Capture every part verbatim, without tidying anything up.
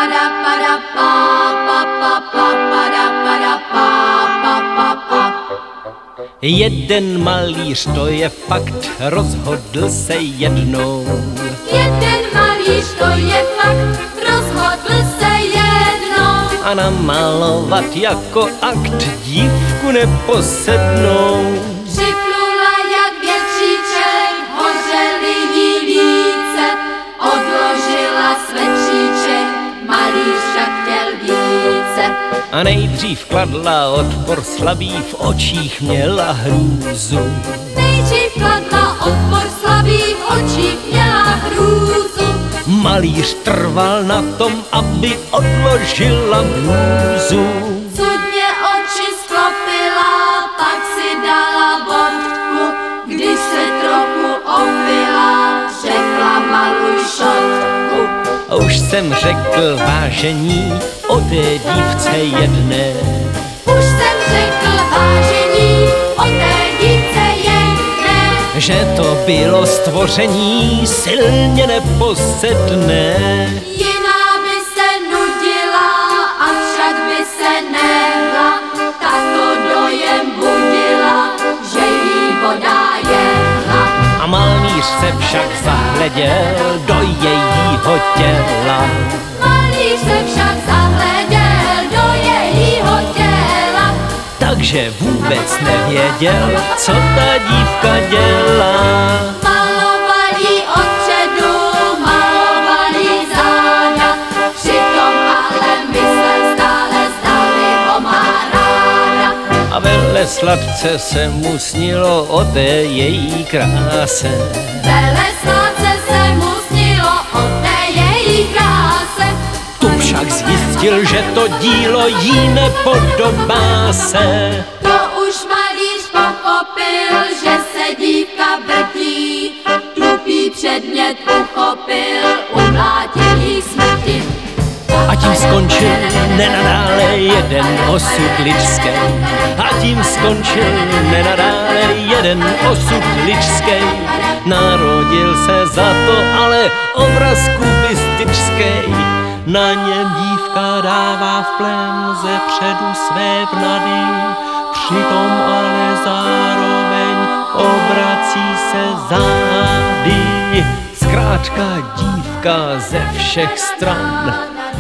Jeden malíř, to je fakt, rozhodl se jednou. Jeden malíř, to je fakt, rozhodl se jednou. A namalovat jako akt dívku neposednou. Připlula jak větříček, hořely jí líce, odložila svetříček, malíř však chtěl více. A nejdřív kladla odpor slabý, v očích měla hrůzu. Nejdřív kladla odpor slabý, v očích měla hrůzu. Malíř trval na tom, aby odložila blůzu. Cudně oči sklopila, pak si dala vodku. Když se trochu opila, řekla maluj šotku. A už jsem řekl vážení o té dívce jedné. Už jsem řekl vážení o té dívce jedné. Že to bylo stvoření silně neposedné. Jiná by se nudila, avšak by se nehla. Tato dojem budila, že jí voda jehla. A malíř se však zahleděl do jejího těla. Malíř se však zahleděl do jejího těla. Takže vůbec nevěděl, co ta dívka dělá. Maloval jí odpředu, maloval jí záda. Přitom ale myslel stále, zdali ho má ráda. A vele sladce se mu snilo o té její kráse. Vele sladce se mu snilo o té její kráse. Tu však zjistil, že to dílo jí nepodobá se. To už malíř pochopil, že se dívka vrtí. Tupý předmět uchopil, umlátil jí smrti. A tím skončil nenadále jeden osud lidský. A tím skončil nenadále jeden osud lidský. Narodil se za to ale obraz kubistický. Na něm dívka dává v plén ze předu své vnady. Přitom ale zároveň obrací se zády. Zkrátka dívka ze všech stran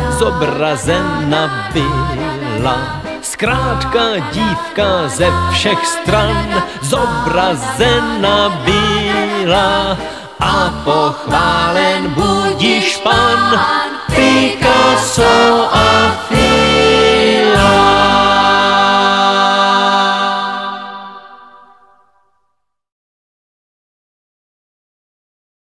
zobrazena byla. Zkrátka dívka ze všech stran zobrazena byla. A pochválen budiš pan Picasso a